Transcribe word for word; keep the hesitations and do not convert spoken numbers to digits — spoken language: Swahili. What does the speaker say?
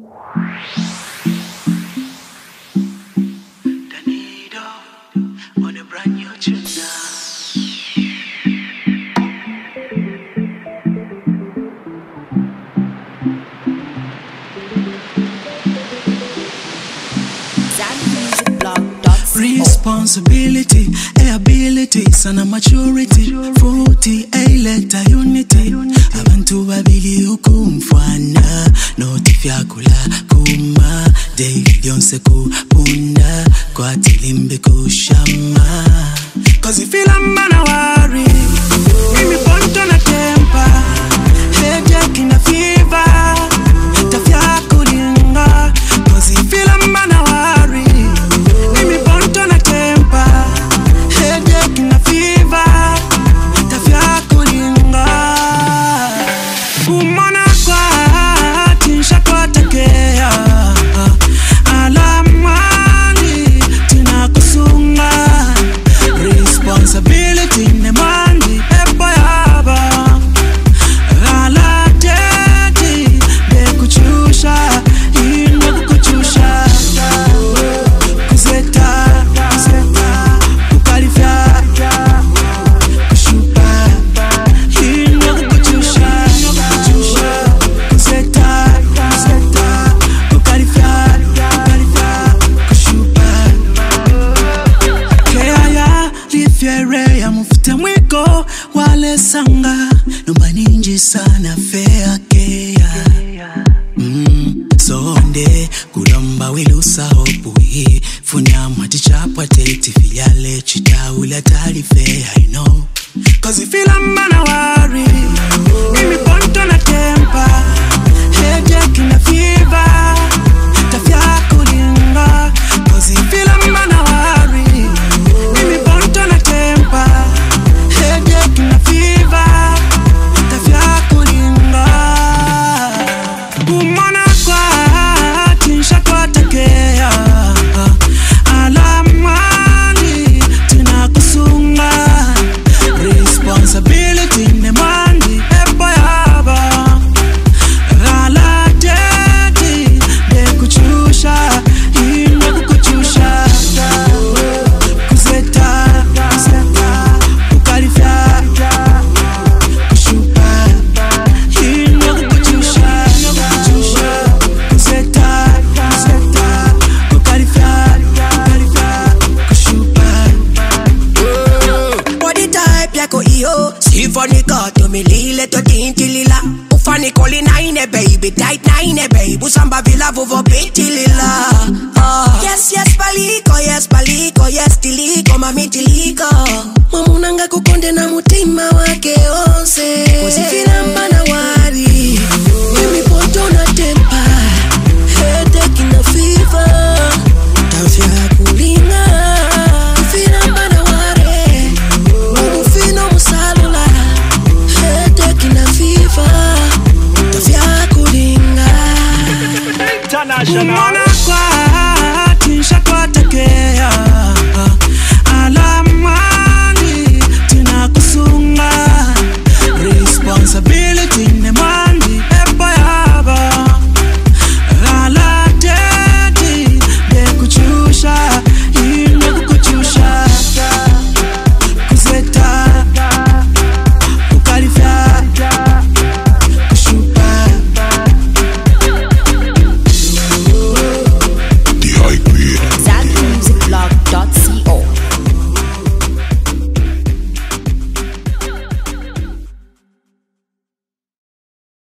On a brand new tune now. Responsibility, ability, sana maturity, forty, A-letter unity. Abantu babili ukumfana, notifya kula kuma, David Yonse kupunda, kwa tilimbe kushama. Cause if feel I'm gonna worry, mimi ponto na temper, headache na fever, tafya kulinga. Cause if feel I'm gonna worry, mimi ponto na temper, headache na fever, tafya kulinga. Umona kwa tinsha kwa takea, alamani tina kusunga. Responsibility ne mandi epo yaba, ala teti de kuchusha, ino kukuchusha. Kuzeta, kukalifya, kushupa, ino kukuchusha. Kuzeta, kukalifya, kushupa. Keaya, lifiere ya mufute mwiko, wale sanga, nomba ninji sana fea kea. Mm, sonde, kulomba wilusa opui, funya mwati chapwa teti filiale, chita ula talifea, I know. Cause if feel I'm gonna worry, mimi ponto na temper, headache na fever, tafya kulinga. Cause if feel I'm gonna worry, mimi ponto na temper, headache na fever, tafya kulinga. Umona kwa tinsha kwa takea, alamani tina kusunga. Responsibility ne mandi epo yaba, ala teti de kuchusha, ino kukuchusha. Kuzeta, kukalifya, kushupa, ino kukuchusha. Kuzeta, kukalifya, kushupa. Body type yako iyo, sifonika tumilile to tintilila. Ufani koli naine baby, tight naine baby, usamba vila vuvo pitilila. Ah. Yes yes paliko, yes paliko, yes tiliko, mami tiliko. Mamunanga kukonde na mutima wake onse. Kusifila mbana wari, mimi ponto na tempa, headache na fever, tafya kulinga. Kufila mbana wari, mufino musalula, headache na fever, tafya kulinga. International.